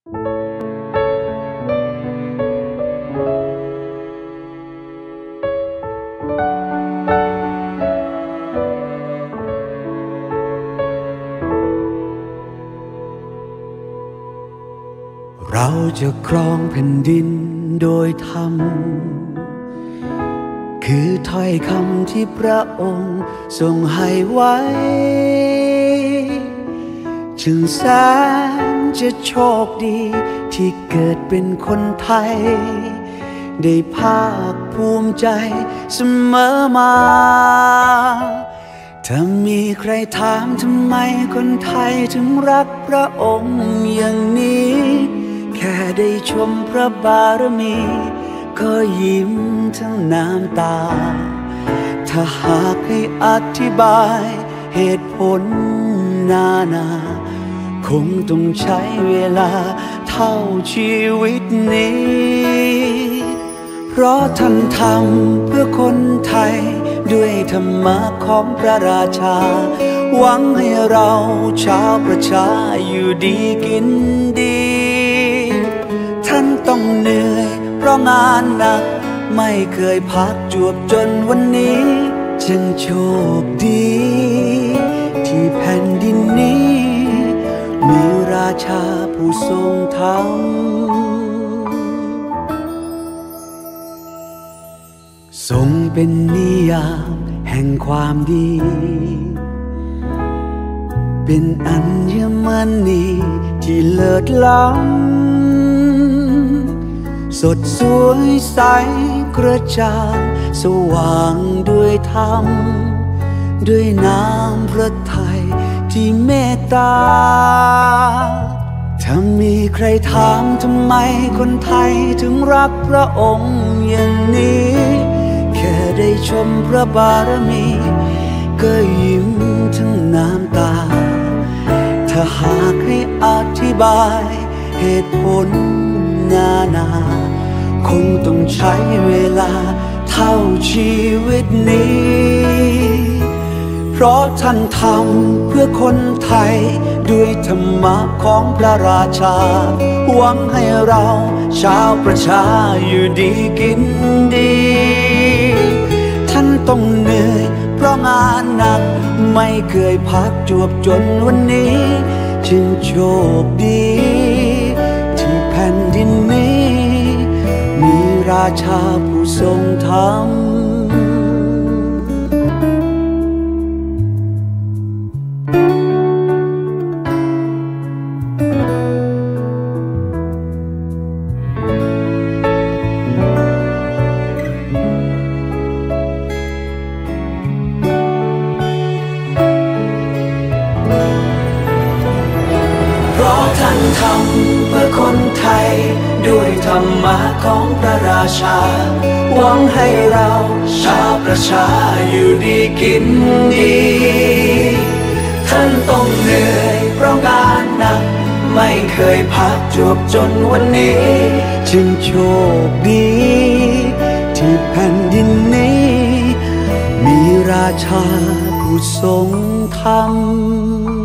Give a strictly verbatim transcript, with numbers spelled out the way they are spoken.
เราจะครองแผ่นดินโดยธรรมคือถ้อยคำที่พระองค์ทรงให้ไว้จึงแสนจะโชคดีที่เกิดเป็นคนไทยได้ภาคภูมิใจเสมอมาถ้ามีใครถามทำไมคนไทยถึงรักพระองค์อย่างนี้แค่ได้ชมพระบารมีก็ยิ้มทั้งน้ำตาถ้าหากให้อธิบายเหตุผลนานาคงต้องใช้เวลาเท่าชีวิตนี้เพราะท่านทำเพื่อคนไทยด้วยธรรมะของพระราชาหวังให้เราชาวประชาอยู่ดีกินดีท่านต้องเหนื่อยเพราะงานหนักไม่เคยพักจวบจนวันนี้จึงโชคดีที่แผ่นดินนี้มีราชาผู้ทรงธรรมทรงเป็นนิยามแห่งความดีเป็นอัญมณีที่เลิศล้ำสดสวยใสกระจ่างสว่างด้วยธรรมด้วยน้ำพระทัยที่เมตตาถ้ามีใครถามทำไมคนไทยถึงรักพระองค์อย่างนี้แค่ได้ชมพระบารมีก็ยิ้มทั้งน้ำตาถ้าหากให้อธิบายเหตุผลนานาคงต้องใช้เวลาเท่าชีวิตนี้เพราะท่านทำเพื่อคนไทยด้วยธรรมะของพระราชาหวังให้เราชาวประชาอยู่ดีกินดีท่านต้องเหนื่อยเพราะงานหนักไม่เคยพักจวบจนวันนี้จึงโชคดีที่แผ่นดินนี้มีราชาผู้ทรงธรรมทำเพื่อคนไทยด้วยธรรมะของพระราชาหวังให้เราชาวประชาอยู่ดีกินดีท่านต้องเหนื่อยเพราะงานหนักไม่เคยพักจวบจนวันนี้จึงโชคดีที่แผ่นดินนี้มีราชาผู้ทรงธรรม